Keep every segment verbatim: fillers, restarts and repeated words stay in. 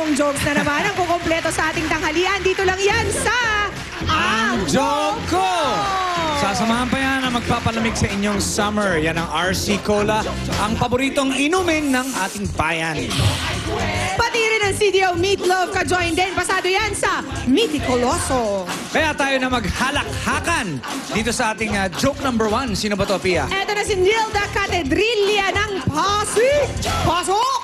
bagong jokes na naman ang kukumpleto sa ating tanghalian. Dito lang yan sa Ang Joke Ko! Sasamahan pa yan ang magpapalamig sa inyong summer. Yan ang R C Cola, ang paboritong inumin ng ating bayan. Pati rin ang C D O Meatloaf ka-join din. Pasado yan sa Meaticoloso. Kaya tayo na maghalakhakan dito sa ating uh, joke number one. Sino ba to, Pia? Eto na si Nilda Catedrilla ng Pasig. Pasok!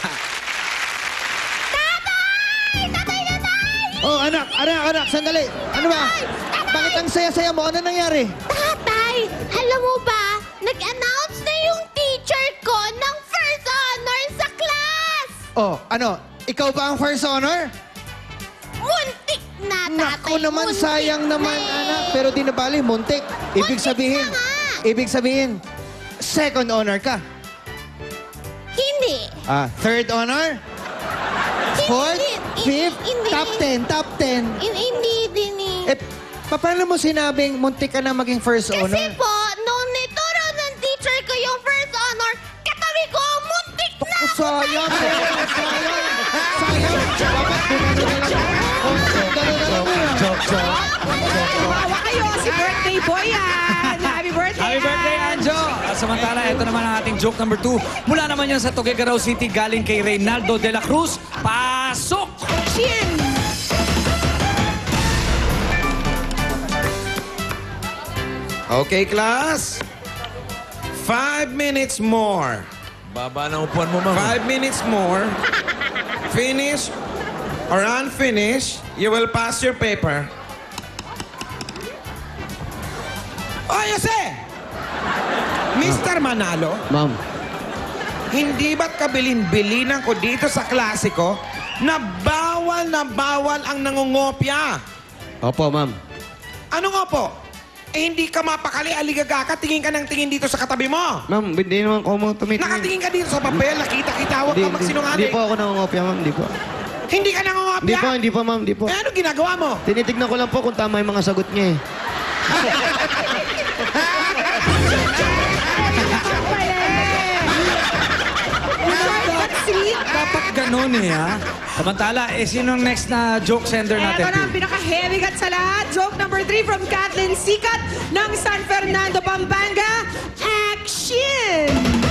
Oh, anak, anak, anak, sandali. Ano ba? Bakit ang saya-saya mo? Ano nangyari? Tatay, alam mo ba, nag-announce na yung teacher ko ng first honor sa class! Oh, ano? Ikaw ba ang first honor? Muntik na, tatay. Naku naman, muntik sayang na naman, eh. anak. Pero di nabali, muntik. Ibig Muntik sabihin, na nga. ibig sabihin, second honor ka. Hindi. Ah, third honor? Fourth? Hindi, Fifth? hindi. Top ten, top ten. Hin- Hindi din eh. Eh, pa- paano mo sinabing muntik ka na maging first honor? Kasi po, nung nituro ng teacher ko yung first honor, katabi ko, muntik na ako. Sayang, sayang, sayang. Sayang. Dapat gumano na lang. Oh, gano'n na lang yun. Joke, joke. Tumawa kayo, si birthday boy yan. Happy birthday, Happy birthday, Ann. Anjo! At samantala, ito naman ang ating joke number two. Mula naman yan sa Tuguegarao City, galing kay Reynaldo de la Cruz. Pasok! Chin! Okay, class. Five minutes more. Baba ng upuan mo, ma'am. Five minutes more. Finish or unfinished, you will pass your paper. Oh, Jose! Mister Manalo, Ma'am. hindi ba't kabilin-bilinan ko dito sa klase ko na bawal na bawal ang nangungopya? Opo, ma'am. Ano nga po? Eh, hindi ka mapakali, aligaga ka, tingin ka ng tingin dito sa katabi mo. Ma'am, hindi naman ko mo tumitingin. Nakatingin ka dito sa papel, nakita-kita, huwag Hindi, ka hindi, magsinungaling. hindi po ako nangungopia, ma'am. Hindi po. Hindi ka nangungopya? Hindi po, hindi po, ma'am. Hindi po. Eh, ano ginagawa mo? Tinitignan ko lang po kung tama yung mga sagot niya eh. Dapat ganun eh, ha? Samantala, eh, sinong next na joke sender natin? Eto na ang pinaka-heavy gat sa lahat. Joke number three from Kathleen Sikat ng San Fernando, Pampanga. Action!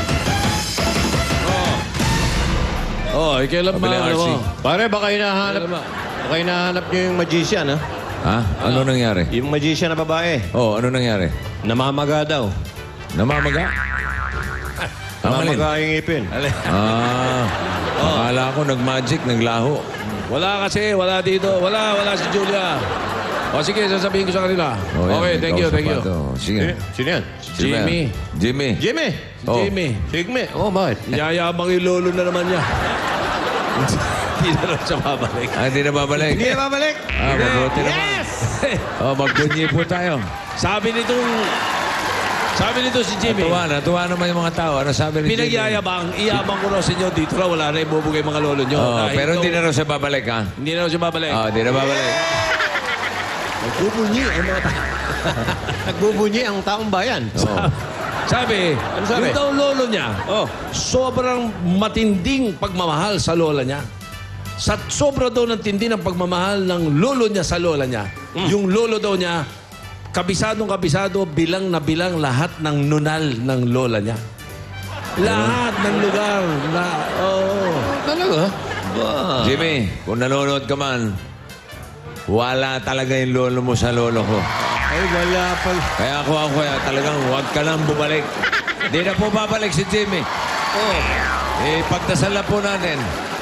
Oh, eh, kailan ba? Pabili, Ano R C. mo? Pare, baka hinahanap, Kailan ba? baka hinahanap niyo yung magician, ha? Ha? Ano nangyari? Yung magician na babae. Oh, ano nangyari? Namamaga daw. Namamaga? Ang alin? Namamaga yung ipin. Ah, akala ko nag-magic, naglaho. Wala kasi, wala dito. Wala, wala si Julia. O sige, sasabihin ko sa kanila. Oh, yan, Okay, Eh, may thank you, kausap thank you. pa to. Sige. Sino, sino yan? Jimmy. Jimmy. Jimmy. Oh. Jimmy. Sigme. Oh, bakit? Yayabang yung lolo na naman niya. Hindi na lang siya babalik. Ah, hindi na babalik? Hindi na babalik. Ah, mabuti naman. Yes! Oh, magbunyi po tayo. Sabi nitong... Sabi nito si Jimmy, Natuwa, natuwa naman yung mga tao. Ano sabi ni Jimmy? pinagyayabang, iyabang ko raw sa inyo, dito raw wala na ibubugay mga lolo nyo. Oh, Dahil pero ito- hindi na raw siya babalik, ha? Hindi na raw siya babalik. Oh, hindi na babalik. Nagbubunyi ang mga tao. Nagbubunyi ang taong bayan. Oh. Sabi, Ano sabi? yung daw lolo niya, Oh. sobrang matinding pagmamahal sa lola niya. Sa sobra daw ng tindi ng pagmamahal ng lolo niya sa lola niya, yung lolo daw niya, kabisadong kabisado, bilang na bilang lahat ng nunal ng lola niya. Lahat ng lugar na, oo. Talaga? Jimmy, kung nanonood ka man, wala talaga yung lolo mo sa lolo ko. Ay, wala pala. Kaya ako ako kaya talagang huwag ka nang bumalik. Hindi na po babalik si Jimmy. Oh, eh, pagdasal na po natin.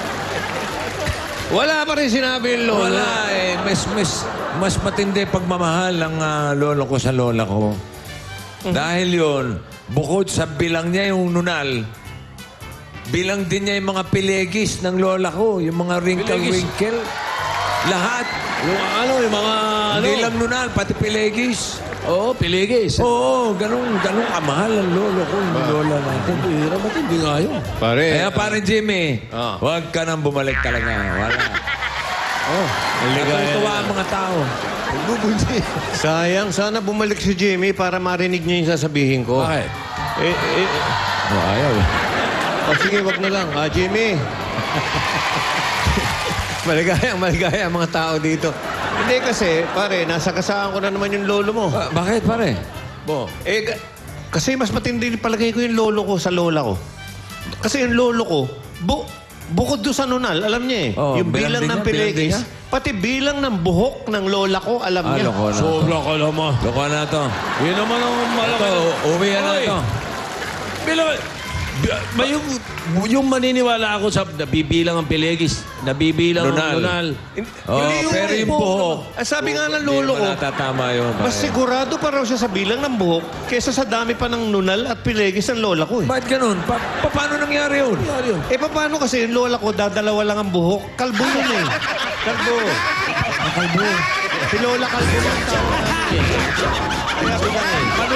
Wala pa rin sinabi yung lola. Wala eh. Mas, mas, mas matindi pagmamahal ng ah, lolo ko sa lola ko. Dahil yon bukod sa bilang niya yung nunal, bilang din niya yung mga pilegis ng lola ko. Yung mga wrinkle-wrinkle. Lahat. Yung ano, yung mga ano. Hindi lang nunal, pati pilegis. Oo, piligis. Oo, ganun, ganun kamahal ang lolo ko, yung lola natin. Pira, matindi nga yun. Pare. Kaya parang Jimmy, Ah. huwag ka nang bumalik talaga. Wala. Oh, Natutuwa ang mga tao. Nagbubunyi. Sayang, sana bumalik si Jimmy para marinig niya yung sasabihin ko. Bakit? Eh, eh, eh. Oh, ayaw eh. Oh, sige, wag na lang. Ah, Jimmy, Maligaya, maligaya ang mga tao dito. Hindi kasi, pare, nasa kasaan ko na naman yung lolo mo. Ba- bakit, pare? Bo, eh, ga- kasi mas matindi palagay ko yung lolo ko sa lola ko. Kasi yung lolo ko, bu bukod doon sa nunal, alam niya eh. Oo, yung bilang bilang, din ng niya, bilang din pilegis, niya. pati bilang ng buhok ng lola ko, alam Ah, niya. loko na. Sobra ka naman. Loko na to. Yun naman ang malaki. Ito, uwi na Oy, to. Bilang, bi- may yung, yung maniniwala ako sa nabibilang ang pilegis, nabibilang Lunal. ang lunal. Oh, Hindi pero yung buhok. Ah, sabi nga ng Hindi lolo pa ko, natatama yun, pare. mas sigurado pa raw siya sa bilang ng buhok kaysa sa dami pa ng nunal at pilegis ng lola ko eh. Bakit ganun? Pa pa- paano nangyari yun? Eh, paano kasi yung lola ko, dadalawa lang ang buhok? Kalbo yun eh. Kalbo. Kalbo. Si lola kalbo lang tawag natin eh. Kaya bilang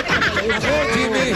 eh. Jimmy!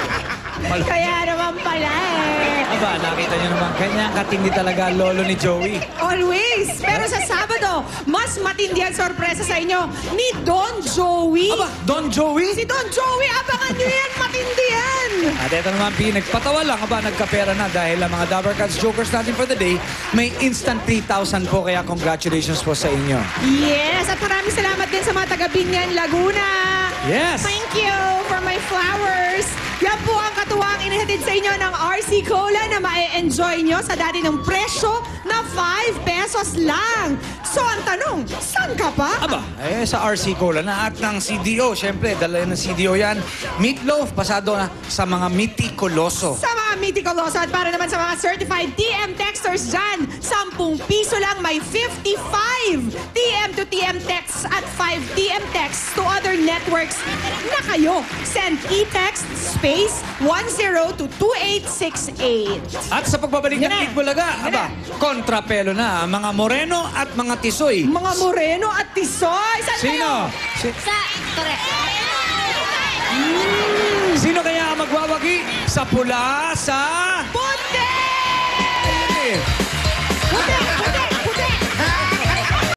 Kaya naman pala eh. Aba, nakita niyo naman, kanyang katindi talaga ang lolo ni Joey. Always. Pero sa Sabado, mas matindi ang sorpresa sa inyo ni Don Joey. Aba, Don Joey? Si Don Joey, abangan nyo yan. Matindi yan. At ito naman, P, nagpatawa lang, aba, nagkapera na dahil ang mga Dabber Cats Jokers natin for the day, may instant three thousand po, kaya congratulations po sa inyo. Yes, at maraming salamat din sa mga taga Binyan, Laguna. Yes! Thank you for my flowers. Yan po ang katuwang inihatid sa inyo ng R C Cola na ma-enjoy nyo sa dati ng presyo na five pesos lang. So ang tanong, saan ka pa? Aba, eh, sa R C Cola na at ng C D O. Siyempre, dala ng C D O yan. Meatloaf, pasado na sa mga mitikuloso. Sa mga mitikuloso at para naman sa mga certified T M texters dyan, ten piso lang may fifty-five T M to T M texts at five T M texts to other networks na kayo. Send e-text space one zero to two eight six eight. At sa pagbabalik ng Yan na. Big Bulaga, Yan aba, kontrapelo na ang mga Moreno at mga Tisoy. Mga Moreno at Tisoy, saan Sino? kayo? Si- Sa, correct. Sino kaya ang magwawagi sa pula sa